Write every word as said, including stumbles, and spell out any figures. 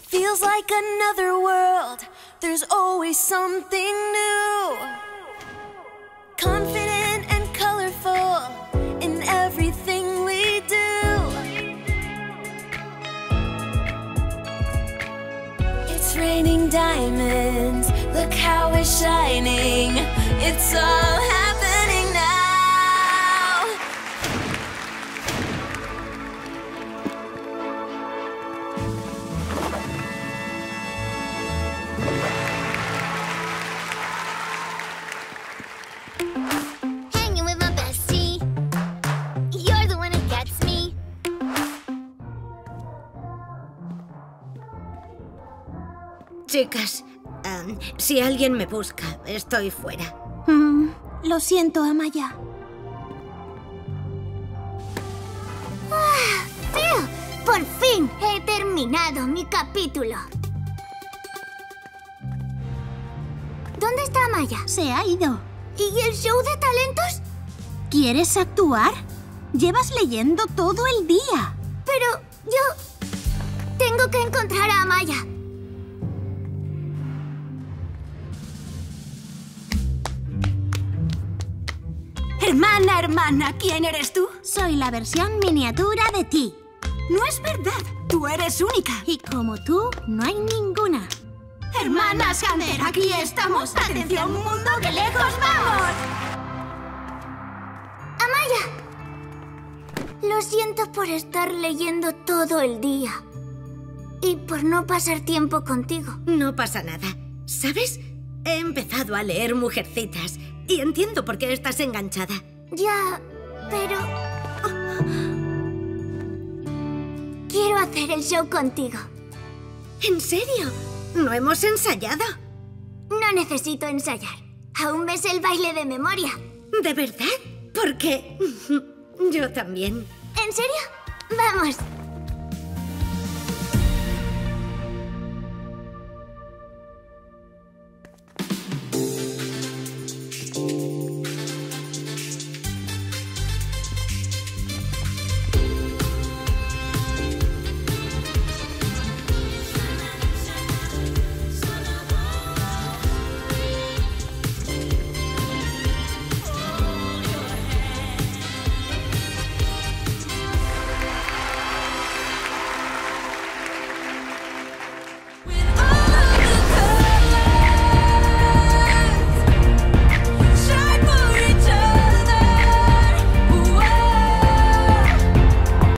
Feels like another world. There's always something new. Confident and colorful in everything we do. It's raining diamonds. Look how we're shining. It's all happening now. Hanging with my bestie. You're the one who gets me. Chicas, um, si alguien me busca, estoy fuera. Mm, lo siento, Amaya. ¡Ah! ¡Tío! ¡Por fin he terminado mi capítulo! ¿Dónde está Amaya? Se ha ido. ¿Y el show de talentos? ¿Quieres actuar? Llevas leyendo todo el día. Pero yo... tengo que encontrar a Amaya. Hermana, hermana, ¿quién eres tú? Soy la versión miniatura de ti. No es verdad, tú eres única. Y como tú, no hay ninguna. Hermanas Hunter, aquí estamos. ¡Atención, mundo, que lejos vamos! ¡Amaya! Lo siento por estar leyendo todo el día. Y por no pasar tiempo contigo. No pasa nada. ¿Sabes? He empezado a leer Mujercitas y entiendo por qué estás enganchada. Ya, pero... quiero hacer el show contigo. ¿En serio? ¿No hemos ensayado? No necesito ensayar. Aún ves el baile de memoria. ¿De verdad? Porque yo también. ¿En serio? Vamos.